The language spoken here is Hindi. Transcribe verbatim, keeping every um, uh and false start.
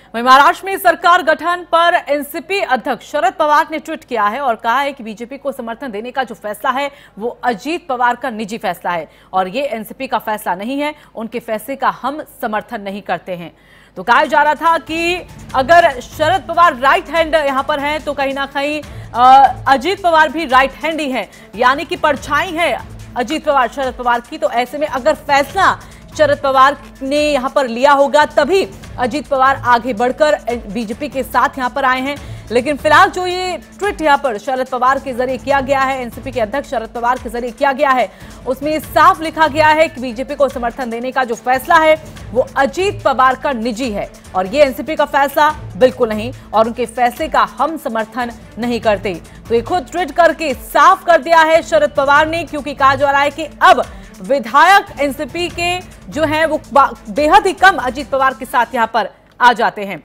वहीं महाराष्ट्र में सरकार गठन पर एनसीपी अध्यक्ष शरद पवार ने ट्वीट किया है और कहा है कि बीजेपी को समर्थन देने का जो फैसला है वो अजीत पवार का निजी फैसला है और ये एनसीपी का फैसला नहीं है। उनके फैसले का हम समर्थन नहीं करते हैं। तो कहा जा रहा था कि अगर शरद पवार राइट हैंड यहां पर हैं तो कहीं ना कहीं अजीत पवार भी राइट हैंड ही है, यानी कि परछाई है अजीत पवार शरद पवार की। तो ऐसे में अगर फैसला शरद पवार ने यहां पर लिया होगा तभी अजीत पवार आगे बढ़कर बीजेपी के साथ यहां पर आए हैं। लेकिन फिलहाल जो ये ट्वीट यहां पर शरद पवार के जरिए किया गया है, एनसीपी के अध्यक्ष शरद पवार के जरिए किया गया है, उसमें साफ लिखा गया है कि बीजेपी को समर्थन देने का जो फैसला है वो अजीत पवार का निजी है और ये एनसीपी का फैसला बिल्कुल नहीं और उनके फैसले का हम समर्थन नहीं करते। तो ये खुद ट्वीट करके साफ कर दिया है शरद पवार ने, क्योंकि कहा जा रहा है कि अब विधायक एनसीपी के जो हैं वो बेहद ही कम अजीत पवार के साथ यहां पर आ जाते हैं।